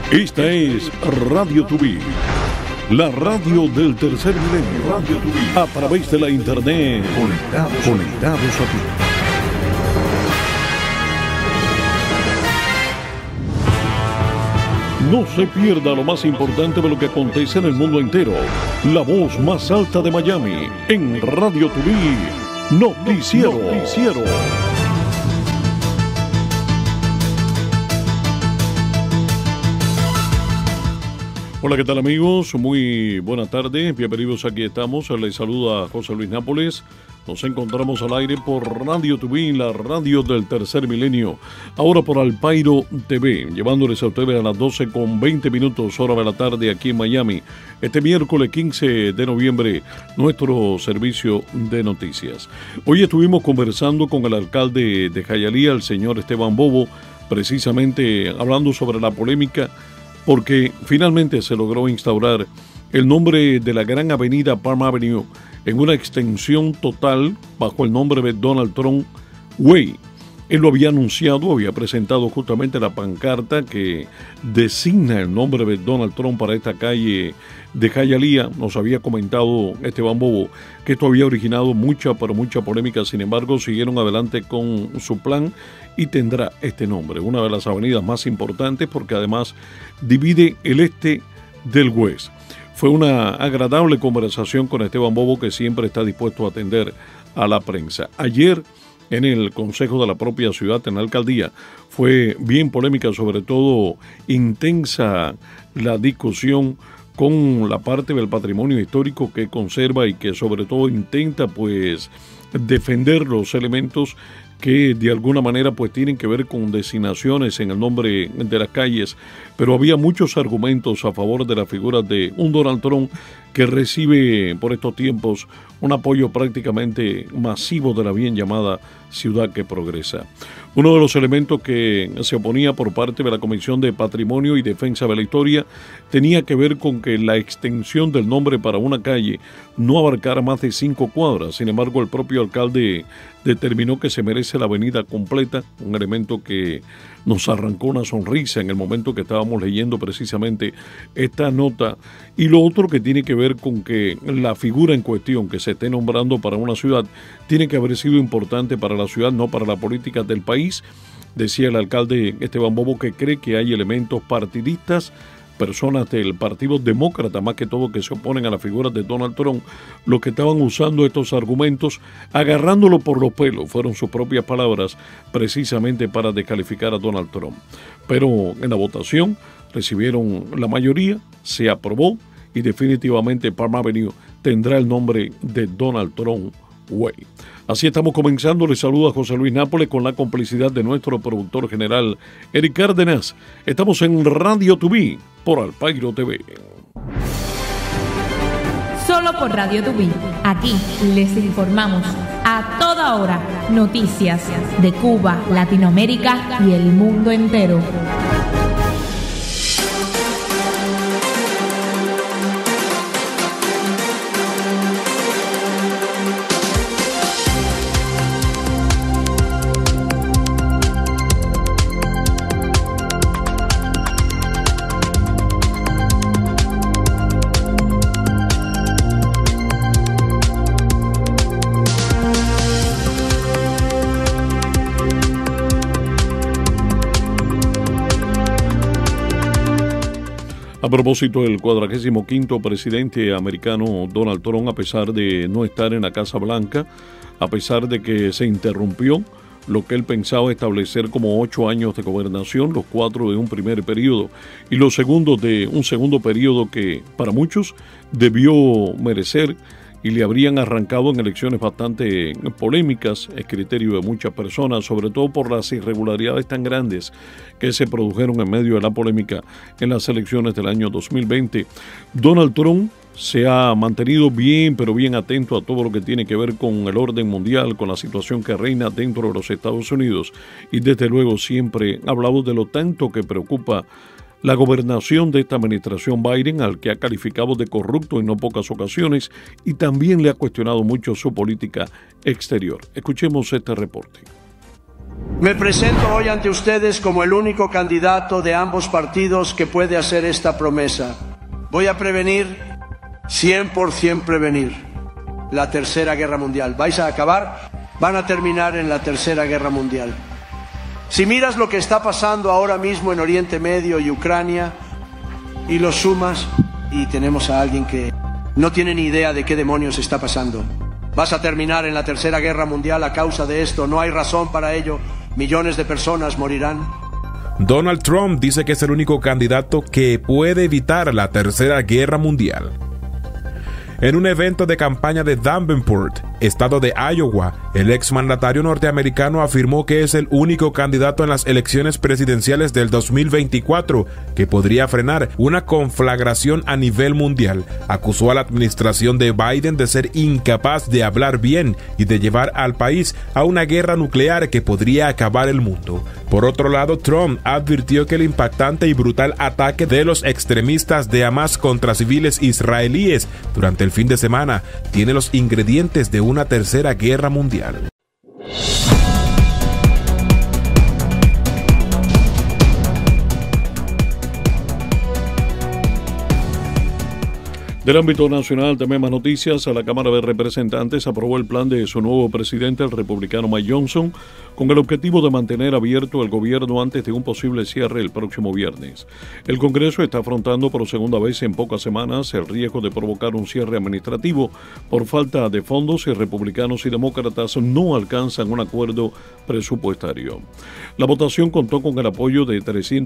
Esta es Radio Tuví, la radio del tercer milenio. Radio Tuví, a través de la internet, conectados a ti. No se pierda lo más importante de lo que acontece en el mundo entero. La voz más alta de Miami, en Radio Tuví, Noticiero. Hola, ¿qué tal amigos? Muy buenas tardes, bienvenidos, aquí estamos. Les saluda José Luis Nápoles. Nos encontramos al aire por Radio Tuví, la radio del tercer milenio. Ahora por Alpairo TV, llevándoles a ustedes a las 12:20 hora de la tarde aquí en Miami. Este miércoles 15 de noviembre, nuestro servicio de noticias. Hoy estuvimos conversando con el alcalde de Hialeah, el señor Esteban Bobo, precisamente hablando sobre la polémica porque finalmente se logró instaurar el nombre de la gran avenida Palm Avenue en una extensión total bajo el nombre de Donald Trump Way. Él lo había anunciado, había presentado justamente la pancarta que designa el nombre de Donald Trump para esta calle de Hialeah. Nos había comentado Esteban Bobo que esto había originado mucha polémica. Sin embargo, siguieron adelante con su plan y tendrá este nombre, una de las avenidas más importantes porque además divide el este del West. Fue una agradable conversación con Esteban Bobo, que siempre está dispuesto a atender a la prensa. Ayer, en el Consejo de la propia ciudad, en la alcaldía, fue bien polémica, sobre todo intensa la discusión con la parte del patrimonio histórico que conserva y que sobre todo intenta pues defender los elementos que de alguna manera pues tienen que ver con designaciones en el nombre de las calles, pero había muchos argumentos a favor de la figura de un Donald Trump que recibe por estos tiempos un apoyo prácticamente masivo de la bien llamada ciudad que progresa. Uno de los elementos que se oponía por parte de la Comisión de Patrimonio y Defensa de la Historia tenía que ver con que la extensión del nombre para una calle no abarcara más de 5 cuadras. Sin embargo, el propio alcalde determinó que se merece la avenida completa, un elemento que nos arrancó una sonrisa en el momento que estábamos leyendo precisamente esta nota. Y lo otro que tiene que ver con que la figura en cuestión que se esté nombrando para una ciudad tiene que haber sido importante para la ciudad, no para la política del país. Decía el alcalde Esteban Bobo que cree que hay elementos partidistas, personas del Partido Demócrata, más que todo, que se oponen a la figura de Donald Trump, los que estaban usando estos argumentos, agarrándolo por los pelos, fueron sus propias palabras, precisamente para descalificar a Donald Trump. Pero en la votación recibieron la mayoría, se aprobó y definitivamente Palm Avenue tendrá el nombre de Donald Trump Way. Así estamos comenzando. Les saluda José Luis Nápoles con la complicidad de nuestro productor general Eric Cárdenas. Estamos en Radio Tuví por Alpairo TV. Solo por Radio Tuví. Aquí les informamos a toda hora noticias de Cuba, Latinoamérica y el mundo entero. A propósito del 45º presidente americano Donald Trump, a pesar de no estar en la Casa Blanca, a pesar de que se interrumpió lo que él pensaba establecer como 8 años de gobernación, los 4 de un primer periodo y los segundos de un segundo periodo que para muchos debió merecer y le habrían arrancado en elecciones bastante polémicas, es criterio de muchas personas, sobre todo por las irregularidades tan grandes que se produjeron en medio de la polémica en las elecciones del año 2020. Donald Trump se ha mantenido bien, pero bien atento a todo lo que tiene que ver con el orden mundial, con la situación que reina dentro de los Estados Unidos y desde luego siempre ha hablado de lo tanto que preocupa la gobernación de esta administración Biden, al que ha calificado de corrupto en no pocas ocasiones y también le ha cuestionado mucho su política exterior. Escuchemos este reporte. Me presento hoy ante ustedes como el único candidato de ambos partidos que puede hacer esta promesa. Voy a prevenir, 100% prevenir, la Tercera Guerra Mundial. ¿Vais a acabar? Van a terminar en la Tercera Guerra Mundial. Si miras lo que está pasando ahora mismo en Oriente Medio y Ucrania, y lo sumas, y tenemos a alguien que no tiene ni idea de qué demonios está pasando. Vas a terminar en la Tercera Guerra Mundial a causa de esto, no hay razón para ello. Millones de personas morirán. Donald Trump dice que es el único candidato que puede evitar la Tercera Guerra Mundial. En un evento de campaña de Davenport, estado de Iowa, el exmandatario norteamericano afirmó que es el único candidato en las elecciones presidenciales del 2024 que podría frenar una conflagración a nivel mundial. Acusó a la administración de Biden de ser incapaz de hablar bien y de llevar al país a una guerra nuclear que podría acabar el mundo. Por otro lado, Trump advirtió que el impactante y brutal ataque de los extremistas de Hamas contra civiles israelíes durante el fin de semana tiene los ingredientes de una tercera guerra mundial. Del ámbito nacional, también más noticias. La Cámara de Representantes aprobó el plan de su nuevo presidente, el republicano Mike Johnson, con el objetivo de mantener abierto el gobierno antes de un posible cierre el próximo viernes. El Congreso está afrontando por segunda vez en pocas semanas el riesgo de provocar un cierre administrativo por falta de fondos si republicanos y demócratas no alcanzan un acuerdo presupuestario. La votación contó con el apoyo de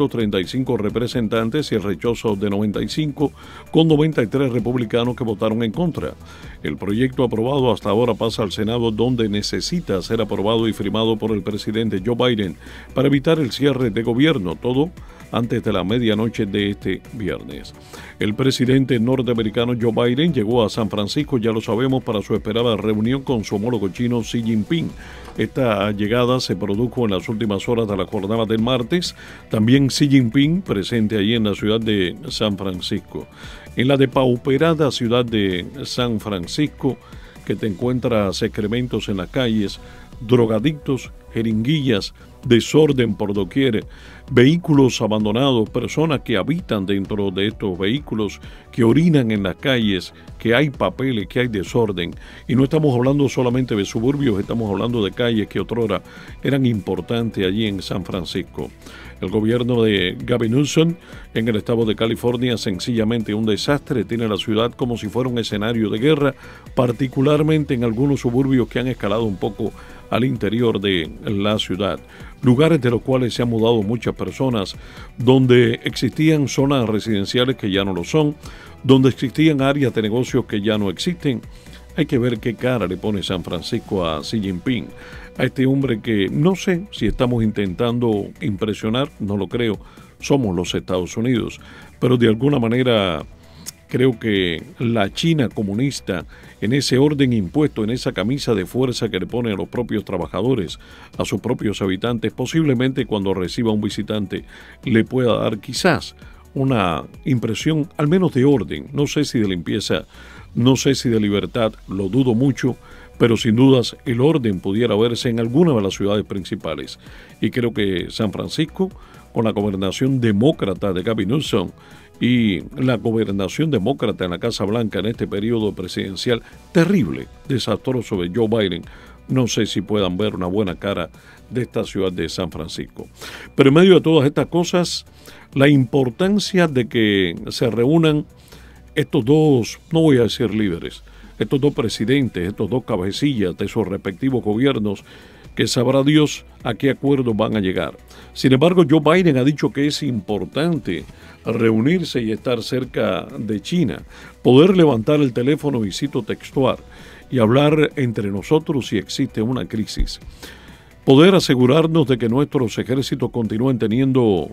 335 representantes y el rechazo de 95, con 93 republicanos que votaron en contra. El proyecto aprobado hasta ahora pasa al Senado, donde necesita ser aprobado y firmado por el presidente Joe Biden para evitar el cierre de gobierno, todo antes de la medianoche de este viernes. El presidente norteamericano Joe Biden llegó a San Francisco, ya lo sabemos, para su esperada reunión con su homólogo chino Xi Jinping. Esta llegada se produjo en las últimas horas de la jornada del martes. También Xi Jinping presente allí en la ciudad de San Francisco. En la depauperada ciudad de San Francisco, que te encuentras excrementos en las calles, drogadictos, jeringuillas, desorden por doquier, vehículos abandonados, personas que habitan dentro de estos vehículos, que orinan en las calles, que hay papeles, que hay desorden. Y no estamos hablando solamente de suburbios, estamos hablando de calles que otrora eran importantes allí en San Francisco. El gobierno de Gavin Newsom en el estado de California, sencillamente un desastre, tiene la ciudad como si fuera un escenario de guerra, particularmente en algunos suburbios que han escalado un poco al interior de la ciudad, lugares de los cuales se han mudado muchas personas, donde existían zonas residenciales que ya no lo son, donde existían áreas de negocios que ya no existen. Hay que ver qué cara le pone San Francisco a Xi Jinping, a este hombre que no sé si estamos intentando impresionar, no lo creo, somos los Estados Unidos, pero de alguna manera creo que la China comunista, en ese orden impuesto, en esa camisa de fuerza que le pone a los propios trabajadores, a sus propios habitantes, posiblemente cuando reciba un visitante le pueda dar quizás una impresión al menos de orden, no sé si de limpieza, no sé si de libertad, lo dudo mucho, pero sin dudas el orden pudiera verse en alguna de las ciudades principales. Y creo que San Francisco, con la gobernación demócrata de Gavin Newsom y la gobernación demócrata en la Casa Blanca en este periodo presidencial terrible, desastroso de Joe Biden, no sé si puedan ver una buena cara de esta ciudad de San Francisco. Pero en medio de todas estas cosas, la importancia de que se reúnan estos dos, no voy a decir líderes, estos dos presidentes, estos dos cabecillas de sus respectivos gobiernos, que sabrá Dios a qué acuerdos van a llegar. Sin embargo, Joe Biden ha dicho que es importante reunirse y estar cerca de China, poder levantar el teléfono, y cito textual, y hablar entre nosotros si existe una crisis. Poder asegurarnos de que nuestros ejércitos continúen teniendo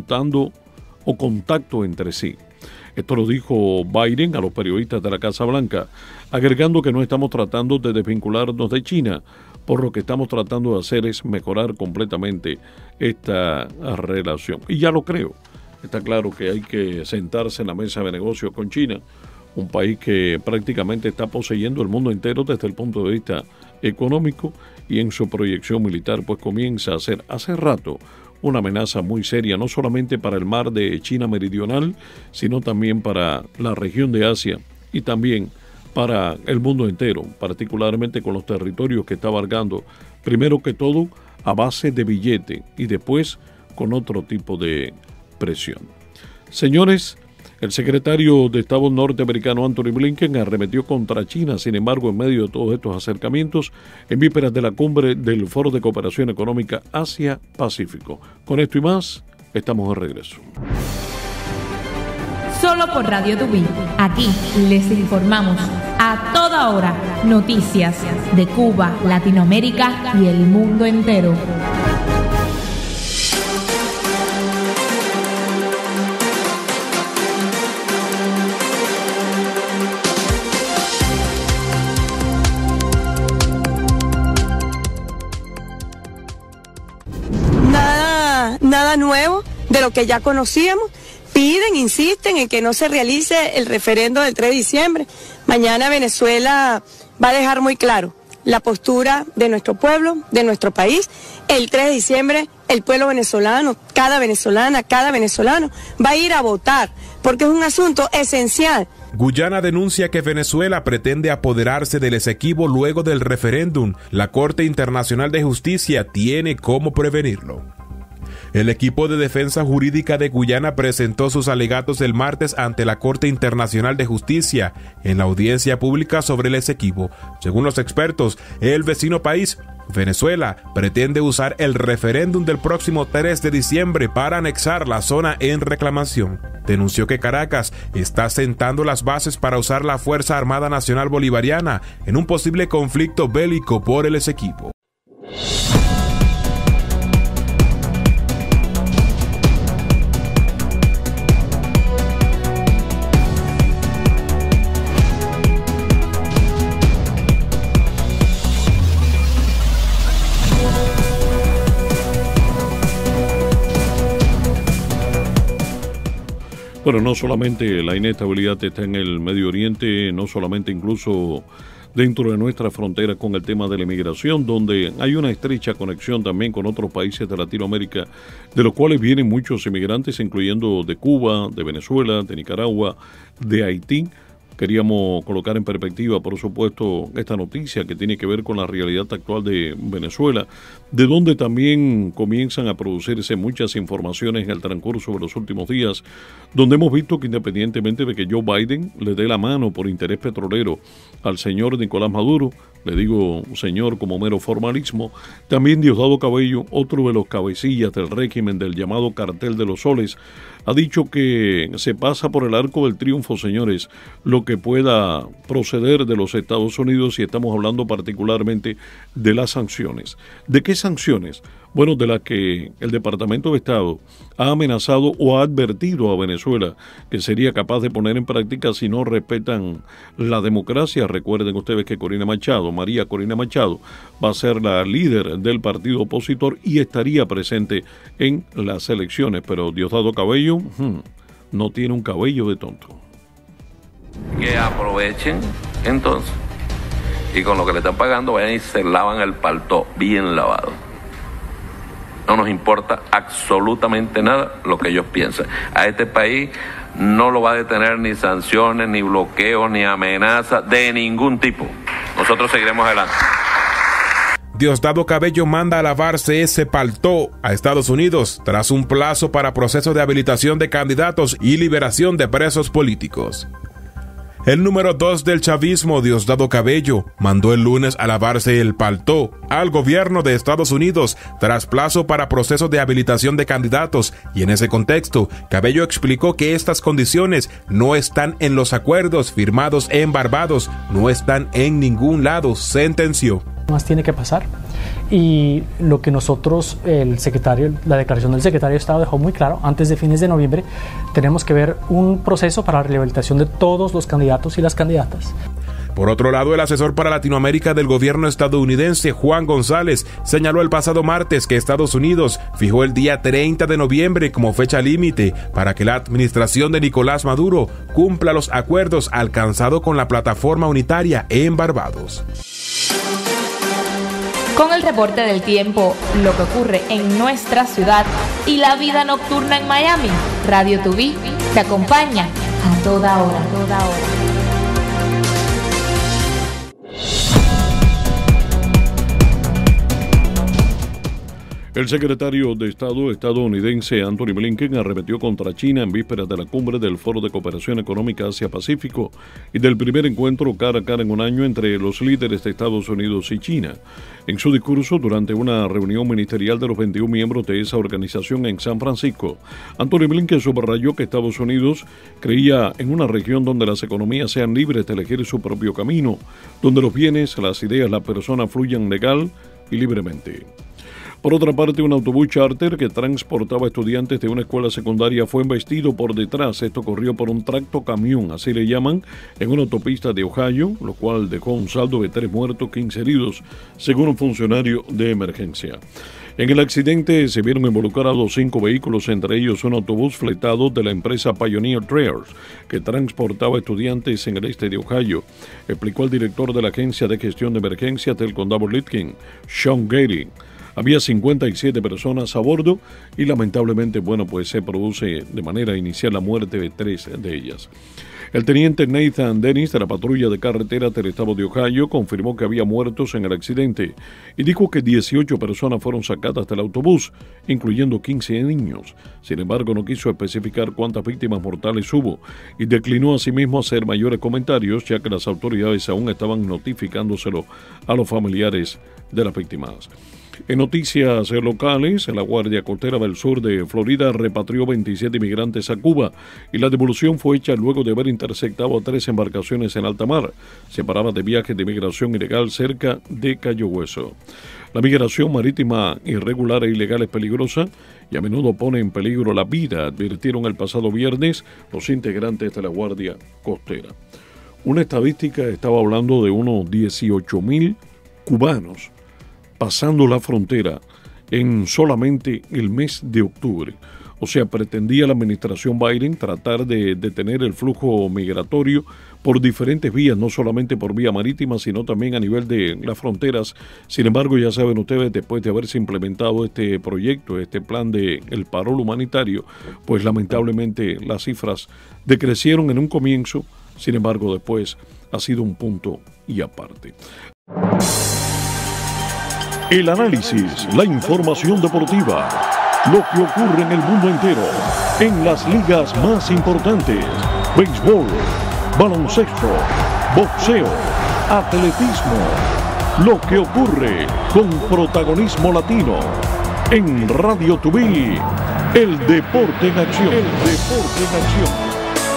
contacto entre sí. Esto lo dijo Biden a los periodistas de la Casa Blanca, agregando que no estamos tratando de desvincularnos de China, por lo que estamos tratando de hacer es mejorar completamente esta relación. Y ya lo creo. Está claro que hay que sentarse en la mesa de negocios con China, un país que prácticamente está poseyendo el mundo entero desde el punto de vista económico y en su proyección militar, pues comienza a ser hace rato una amenaza muy seria, no solamente para el mar de China Meridional, sino también para la región de Asia y también para el mundo entero, particularmente con los territorios que está abarcando, primero que todo, a base de billete y después con otro tipo de presión. Señores, el secretario de Estado norteamericano Anthony Blinken arremetió contra China, sin embargo, en medio de todos estos acercamientos, en vísperas de la cumbre del Foro de Cooperación Económica Asia-Pacífico. Con esto y más, estamos de regreso. Solo por Radio Tubí. Aquí les informamos a toda hora noticias de Cuba, Latinoamérica y el mundo entero. Nada nuevo de lo que ya conocíamos. Piden, insisten en que no se realice el referendo del 3 de diciembre. Mañana Venezuela va a dejar muy claro la postura de nuestro pueblo, de nuestro país. El 3 de diciembre el pueblo venezolano, cada venezolana, cada venezolano va a ir a votar porque es un asunto esencial. Guyana denuncia que Venezuela pretende apoderarse del Esequibo luego del referéndum. La Corte Internacional de Justicia tiene cómo prevenirlo. El equipo de defensa jurídica de Guyana presentó sus alegatos el martes ante la Corte Internacional de Justicia en la audiencia pública sobre el Esequibo. Según los expertos, el vecino país, Venezuela, pretende usar el referéndum del próximo 3 de diciembre para anexar la zona en reclamación. Denunció que Caracas está sentando las bases para usar la Fuerza Armada Nacional Bolivariana en un posible conflicto bélico por el Esequibo. Bueno, no solamente la inestabilidad está en el Medio Oriente, no solamente incluso dentro de nuestra frontera con el tema de la inmigración, donde hay una estrecha conexión también con otros países de Latinoamérica, de los cuales vienen muchos inmigrantes, incluyendo de Cuba, de Venezuela, de Nicaragua, de Haití. Queríamos colocar en perspectiva, por supuesto, esta noticia que tiene que ver con la realidad actual de Venezuela, de donde también comienzan a producirse muchas informaciones en el transcurso de los últimos días, donde hemos visto que independientemente de que Joe Biden le dé la mano por interés petrolero al señor Nicolás Maduro, le digo señor como mero formalismo, también Diosdado Cabello, otro de los cabecillas del régimen del llamado Cartel de los Soles, ha dicho que se pasa por el arco del triunfo, señores, lo que pueda proceder de los Estados Unidos, y estamos hablando particularmente de las sanciones. ¿De qué sanciones? Bueno, de las que el Departamento de Estado ha amenazado o ha advertido a Venezuela que sería capaz de poner en práctica si no respetan la democracia. Recuerden ustedes que María Corina Machado, va a ser la líder del partido opositor y estaría presente en las elecciones, pero Diosdado Cabello no tiene un cabello de tonto. Que aprovechen entonces y con lo que le están pagando vayan y se lavan el paltó bien lavado. No nos importa absolutamente nada lo que ellos piensen. A este país no lo va a detener ni sanciones, ni bloqueos, ni amenazas de ningún tipo. Nosotros seguiremos adelante. Diosdado Cabello manda a lavarse ese paltó a Estados Unidos tras un plazo para proceso de habilitación de candidatos y liberación de presos políticos. El número 2 del chavismo, Diosdado Cabello, mandó el lunes a lavarse el paltó al gobierno de Estados Unidos tras plazo para proceso de habilitación de candidatos, y en ese contexto, Cabello explicó que estas condiciones no están en los acuerdos firmados en Barbados, no están en ningún lado, sentenció. Más tiene que pasar, y lo que nosotros, la declaración del secretario de Estado dejó muy claro: antes de fines de noviembre tenemos que ver un proceso para la rehabilitación de todos los candidatos y las candidatas. Por otro lado, el asesor para Latinoamérica del gobierno estadounidense, Juan González, señaló el pasado martes que Estados Unidos fijó el día 30 de noviembre como fecha límite para que la administración de Nicolás Maduro cumpla los acuerdos alcanzados con la plataforma unitaria en Barbados. con el reporte del tiempo, lo que ocurre en nuestra ciudad y la vida nocturna en Miami. Radio Tubí te acompaña a toda hora, a toda hora. El secretario de Estado estadounidense Antony Blinken arremetió contra China en vísperas de la cumbre del Foro de Cooperación Económica Asia-Pacífico y del primer encuentro cara a cara en un año entre los líderes de Estados Unidos y China. En su discurso durante una reunión ministerial de los 21 miembros de esa organización en San Francisco, Antony Blinken subrayó que Estados Unidos creía en una región donde las economías sean libres de elegir su propio camino, donde los bienes, las ideas, las personas fluyan legal y libremente. Por otra parte, un autobús charter que transportaba estudiantes de una escuela secundaria fue embestido por detrás. Esto ocurrió por un tractocamión, así le llaman, en una autopista de Ohio, lo cual dejó un saldo de 3 muertos, 15 heridos, según un funcionario de emergencia. En el accidente se vieron involucrados 5 vehículos, entre ellos un autobús fletado de la empresa Pioneer Trails, que transportaba estudiantes en el este de Ohio, explicó el director de la Agencia de Gestión de Emergencias del Condado Litkin, Sean Gary. Había 57 personas a bordo y lamentablemente, se produce de manera inicial la muerte de 3 de ellas. El teniente Nathan Dennis de la patrulla de carretera del estado de Ohio confirmó que había muertos en el accidente y dijo que 18 personas fueron sacadas del autobús, incluyendo 15 niños. Sin embargo, no quiso especificar cuántas víctimas mortales hubo y declinó asimismo hacer mayores comentarios, ya que las autoridades aún estaban notificándoselo a los familiares de las víctimas. En noticias locales, la Guardia Costera del Sur de Florida repatrió 27 inmigrantes a Cuba y la devolución fue hecha luego de haber interceptado 3 embarcaciones en alta mar. Se paraba de viajes de migración ilegal cerca de Cayo Hueso. La migración marítima irregular e ilegal es peligrosa y a menudo pone en peligro la vida, advirtieron el pasado viernes los integrantes de la Guardia Costera. Una estadística estaba hablando de unos 18,000 cubanos pasando la frontera en solamente el mes de octubre. O sea, pretendía la administración Biden tratar de detener el flujo migratorio por diferentes vías, no solamente por vía marítima, sino también a nivel de las fronteras. Sin embargo, ya saben ustedes, después de haberse implementado este proyecto, este plan de el parol humanitario, pues lamentablemente las cifras decrecieron en un comienzo, sin embargo, después ha sido un punto y aparte. El análisis, la información deportiva, lo que ocurre en el mundo entero, en las ligas más importantes, béisbol, baloncesto, boxeo, atletismo, lo que ocurre con protagonismo latino, en Radio Tubí, el deporte en acción. El deporte en acción.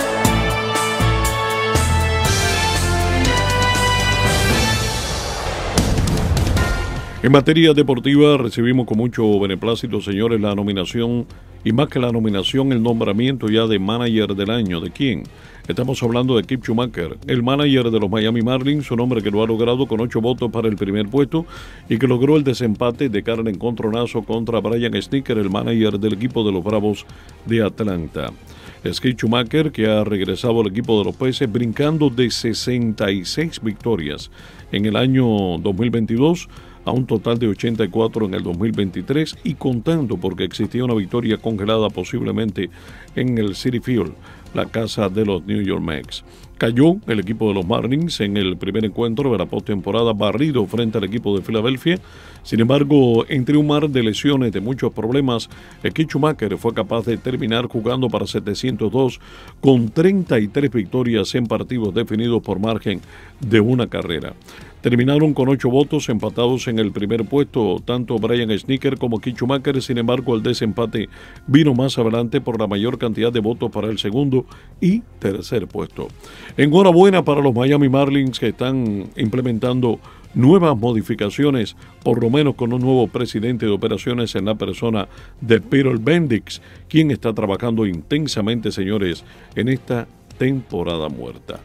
En materia deportiva recibimos con mucho beneplácito, señores, la nominación, y más que la nominación, el nombramiento ya de manager del año. ¿De quién? Estamos hablando de Kip Schumacher, el manager de los Miami Marlins, un hombre que lo ha logrado con 8 votos para el primer puesto y que logró el desempate de cara al encontronazo contra Brian Snitker, el manager del equipo de los Bravos de Atlanta. Skip Schumacher, que ha regresado al equipo de los Peces brincando de 66 victorias en el año 2022 a un total de 84 en el 2023 y contando porque existía una victoria congelada posiblemente en el Citi Field, la casa de los New York Mets. Cayó el equipo de los Marlins en el primer encuentro de la postemporada barrido frente al equipo de Filadelfia. Sin embargo, entre un mar de lesiones, de muchos problemas, Kip Schumacher fue capaz de terminar jugando para 702 con 33 victorias en partidos definidos por margen de una carrera. Terminaron con 8 votos empatados en el primer puesto, tanto Brian Snitker como Kip Schumacher. Sin embargo, el desempate vino más adelante por la mayor cantidad de votos para el segundo y tercer puesto. Enhorabuena para los Miami Marlins, que están implementando nuevas modificaciones, por lo menos con un nuevo presidente de operaciones en la persona de Peter Bendix, quien está trabajando intensamente, señores, en esta temporada muerta.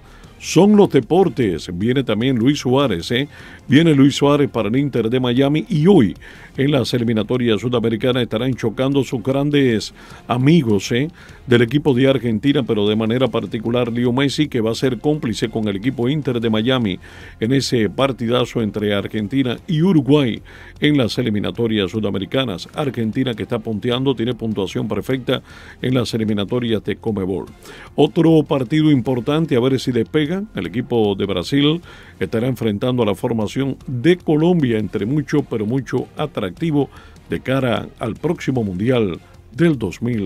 son los deportes. Viene también Luis Suárez, Viene Luis Suárez para el Inter de Miami y hoy en las eliminatorias sudamericanas estarán chocando sus grandes amigos, del equipo de Argentina, pero de manera particular Leo Messi, que va a ser cómplice con el equipo Inter de Miami en ese partidazo entre Argentina y Uruguay en las eliminatorias sudamericanas. Argentina, que está punteando, tiene puntuación perfecta en las eliminatorias de Conmebol. Otro partido importante, a ver si despega. El equipo de Brasil estará enfrentando a la formación de Colombia, entre mucho, pero mucho atractivo de cara al próximo Mundial del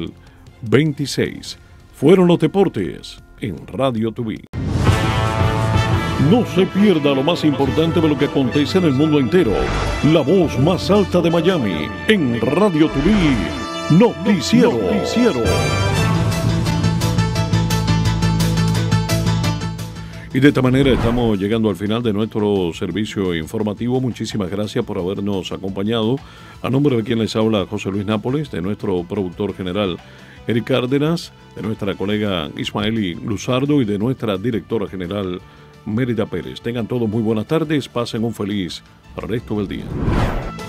2026. Fueron los deportes en Radio Tuví. No se pierda lo más importante de lo que acontece en el mundo entero. La voz más alta de Miami en Radio Tuví. Noticiero. Y de esta manera estamos llegando al final de nuestro servicio informativo. Muchísimas gracias por habernos acompañado. A nombre de quien les habla, José Luis Nápoles, de nuestro productor general Eric Cárdenas, de nuestra colega Ismaeli Luzardo y de nuestra directora general Mérida Pérez. Tengan todos muy buenas tardes, pasen un feliz resto del día.